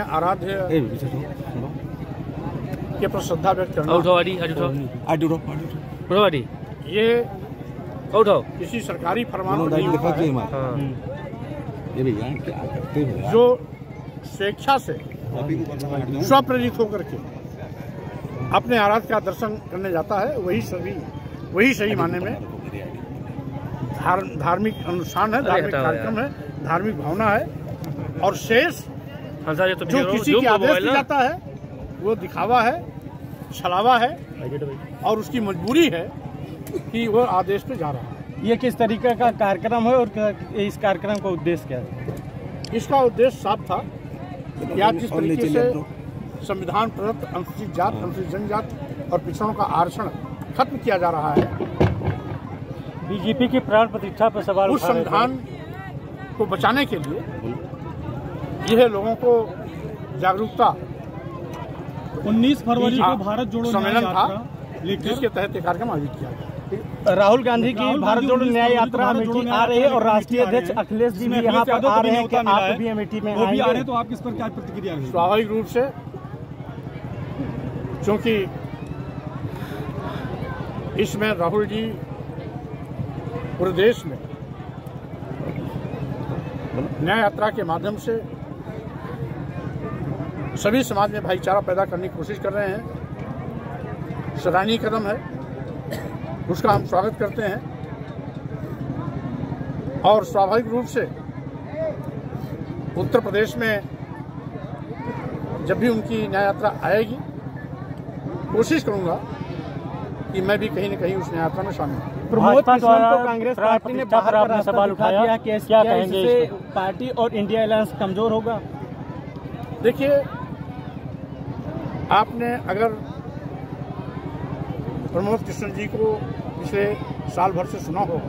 आराध्य के प्रति श्रद्धा व्यक्त करना, ये किसी सरकारी फरमान पर नहीं होता है। जो स्वेच्छा से स्वप्रेरित होकर के अपने आराध्य का दर्शन करने जाता है, वही सही माने में धार्मिक अनुष्ठान है, धार्मिक कार्यक्रम है, धार्मिक भावना है। और शेष जो किसी के आदेश से जाता है वो दिखावा है, छलावा है, और उसकी मजबूरी है कि वो आदेश पे जा रहा है। ये किस तरीके का कार्यक्रम है और इस कार्यक्रम का उद्देश्य क्या है? इसका उद्देश्य साफ था कि आज जिस तरीके से संविधान प्रदत्त अनुसूचित जात, अनुसूचित जनजाति और पिछड़ों का आरक्षण खत्म किया जा रहा है, बीजेपी की प्राण प्रतिष्ठा पर सवाल उस संविधान को बचाने के लिए यह लोगों को जागरूकता 19 फरवरी को भारत जोड़ो सम्मेलन था, जिसके तहत कार्यक्रम आयोजित किया गया। राहुल गांधी की भारत जोड़ो न्याय यात्रा अमेठी आ रही है और राष्ट्रीय अध्यक्ष अखिलेश जी भी यहाँ पर आ रहे हैं कि आप भी अमेठी में वो भी आ रहे हैं, तो आप इस पर क्या प्रतिक्रिया है? स्वाभाविक रूप से, क्योंकि इसमें राहुल जी पूरे देश में न्याय यात्रा के माध्यम से सभी समाज में भाईचारा पैदा करने की कोशिश कर रहे हैं। सराहनीय कदम है, उसका हम स्वागत करते हैं। और स्वाभाविक रूप से उत्तर प्रदेश में जब भी उनकी न्याय यात्रा आएगी, कोशिश करूंगा कि मैं भी कहीं न कहीं उस न्याय यात्रा में शामिल हूँ। प्रमोद कृष्णन को कांग्रेस पार्टी ने बाहर का सवाल उठाया, क्या कहेंगे? इससे पार्टी और इंडिया अलायंस कमजोर होगा? देखिए, आपने अगर प्रमोद कृष्णन जी को पिछले साल भर से सुना हो,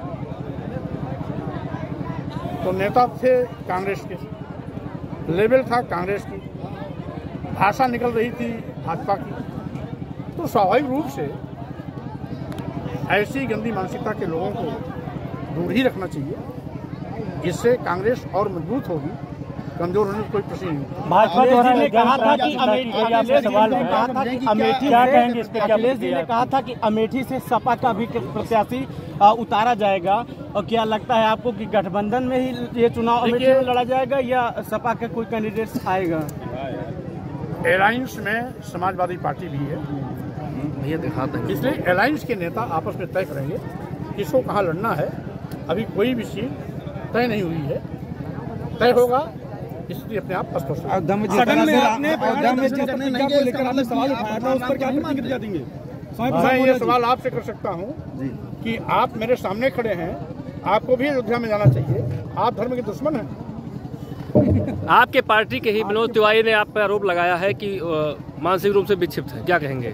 तो नेता थे कांग्रेस के, लेवल था कांग्रेस की, भाषा निकल रही थी भाजपा की, तो स्वाभाविक रूप से ऐसी गंदी मानसिकता के लोगों को दूर ही रखना चाहिए। इससे कांग्रेस और मजबूत होगी, कमजोर होने की कोई प्रश्न नहीं। भाजपा ने कहा था कि अमेठी ने कहा था कि अमेठी से सपा का भी प्रत्याशी उतारा जाएगा, और क्या लगता है आपको कि गठबंधन में ही ये चुनाव अमेठी में लड़ा जाएगा या सपा का कोई कैंडिडेट आएगा? अलायंस में समाजवादी पार्टी भी है, इसलिए अलायंस के नेता आपस में तय करेंगे किसको कहाँ लड़ना है। अभी कोई भी चीज तय नहीं हुई है, तय होगा इसलिए अपने आप स्पष्ट। मैं ये सवाल आपसे कर सकता हूँ कि आप मेरे सामने खड़े हैं, आपको भी अयोध्या में जाना चाहिए, आप धर्म के दुश्मन हैं। आपके पार्टी के ही मनोज तिवारी ने आप पर आरोप लगाया है कि मानसिक रूप से विक्षिप्त है, क्या कहेंगे?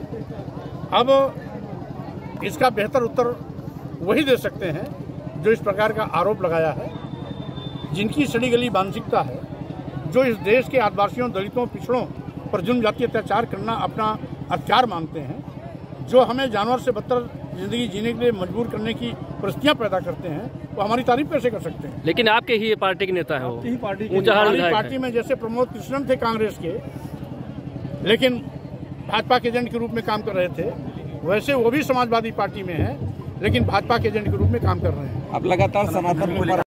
अब इसका बेहतर उत्तर वही दे सकते हैं जो इस प्रकार का आरोप लगाया है, जिनकी सड़ी गली मानसिकता है, जो इस देश के आदिवासियों, दलितों, पिछड़ों पर जुल्म जाति अत्याचार करना अपना अधिकार मानते हैं, जो हमें जानवर से बदतर जिंदगी जीने के लिए मजबूर करने की परिस्थितियां पैदा करते हैं, वो हमारी तारीफ कैसे कर सकते हैं? लेकिन आपके ही पार्टी के नेता है वो, हमारी पार्टी में जैसे प्रमोद कृष्णन थे कांग्रेस के, लेकिन भाजपा के एजेंट के रूप में काम कर रहे थे, वैसे वो भी समाजवादी पार्टी में है, लेकिन भाजपा के एजेंट के रूप में काम कर रहे हैं। आप लगातार सनातन